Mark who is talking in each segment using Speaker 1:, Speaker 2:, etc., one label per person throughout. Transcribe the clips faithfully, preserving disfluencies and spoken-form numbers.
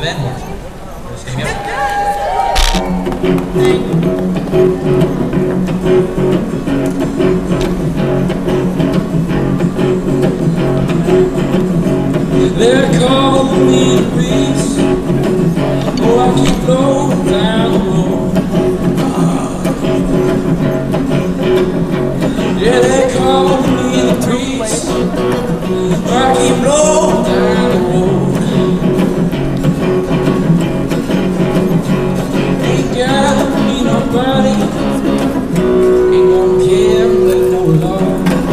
Speaker 1: band works. Just gonna go. They're calling me the breeze. Oh, I keep blowing down the road. Yeah, they're calling me the breeze. Oh, I keep blowing down the road. Ain't gotta be nobody. Ain't gonna care with no love.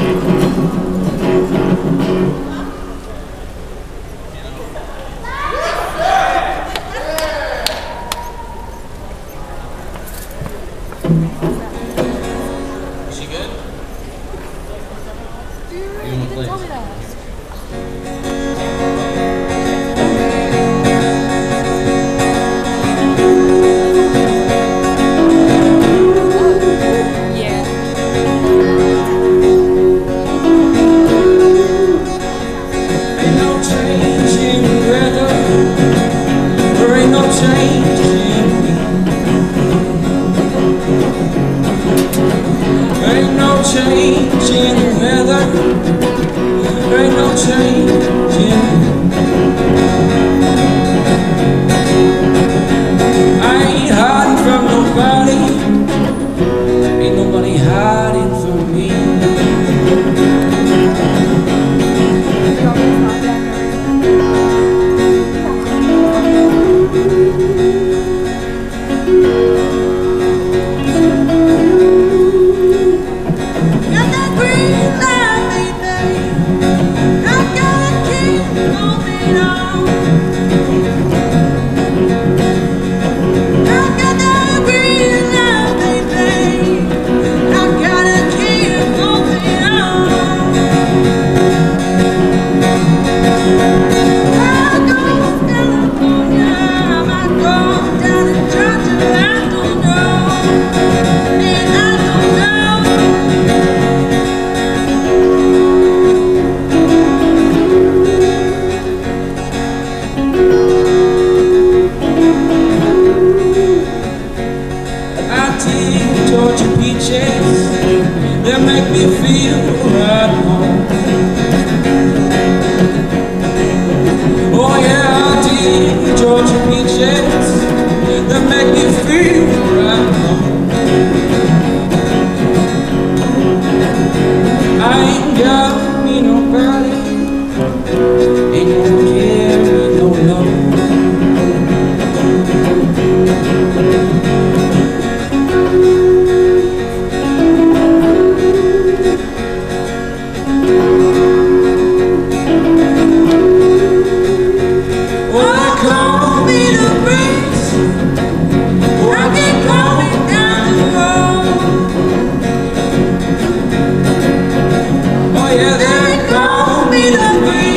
Speaker 1: Is she good? You want to play? Ain't no change in the weather. There ain't no change in me. Ain't no change in the weather. There ain't no change in me. I ain't hiding from nobody. Ain't nobody hiding from me. Georgia peaches, they make me feel right home. Oh yeah, I dig Georgia peaches, they make me feel right home. I ain't got me nobody, ain't gonna carry no love. Yeah, they call me the